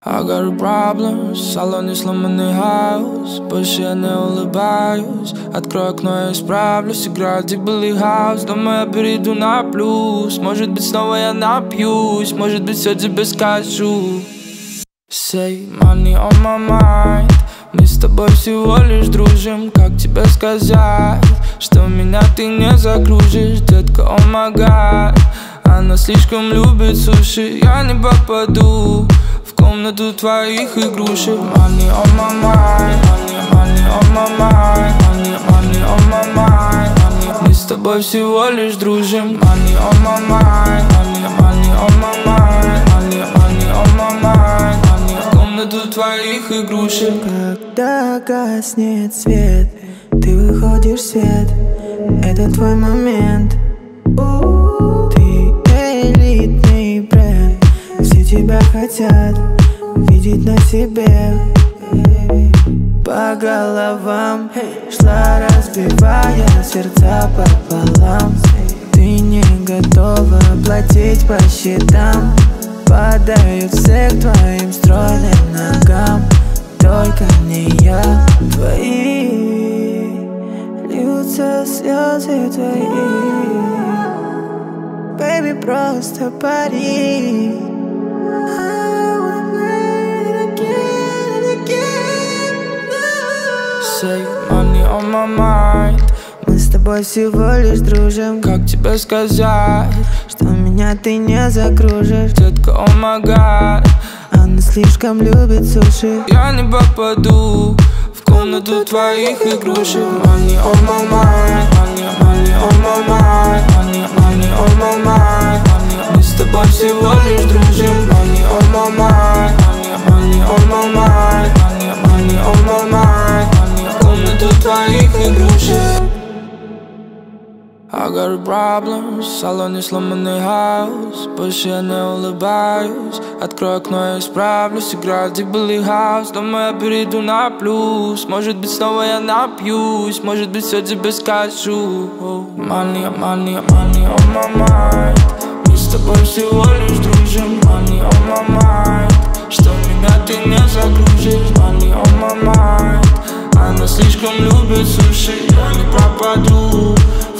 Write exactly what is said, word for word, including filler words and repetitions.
I got a problem, в салоне сломанный хаус. Больше я не улыбаюсь. Открой окно, я исправлюсь. Играет дебилый хаус. Думаю, я перейду на плюс. Может быть, снова я напьюсь. Может быть, все тебе скажу. Say money on my mind. Мы с тобой всего лишь дружим. Как тебе сказать, что меня ты не закружишь? Детка, oh my god. Она слишком любит суши. Я не попаду в комнату твоих игрушек. Money on my mind, money, money on my mind, money, money on my mind, money. Мы с тобой всего лишь дружим. Money on my mind, money, money on my mind, money, money on my mind, money. В комнату твоих игрушек. Когда гаснет свет, ты выходишь в свет. Это твой момент. Ты элитный бренд. Все тебя хотят видеть на себе. По головам шла, разбивая сердца пополам. Ты не готова платить по счетам. Падают все к твоим стройным ногам. Только не я. Твои льются слезы твои. Baby, просто пари. Say money on my mind. Мы с тобой всего лишь дружим. Как тебе сказать, что меня ты не закружишь? Детка, oh my god. Она слишком любит суши. Я не попаду в комнату твоих игрушек. Money on my mind, money, money on my mind, money, money on my mind, money. Мы с тобой всего лишь дружим. Money on my mind, money, money on my mind, money, money on my mind, money. В комнату твоих игрушек. I got a problem, в салоне сломанный хаус. Больше я не улыбаюсь. Открой окно, я исправлюсь. Играет дебилый хаус. Думаю, я перейду на плюс. Может быть, снова я напьюсь. Может быть, все тебе скажу. Money, money, money on my mind. Мы с тобой всего лишь дружим. Money on my mind. Что меня ты не загружишь? Money on my mind. Она слишком любит суши. Я не пропаду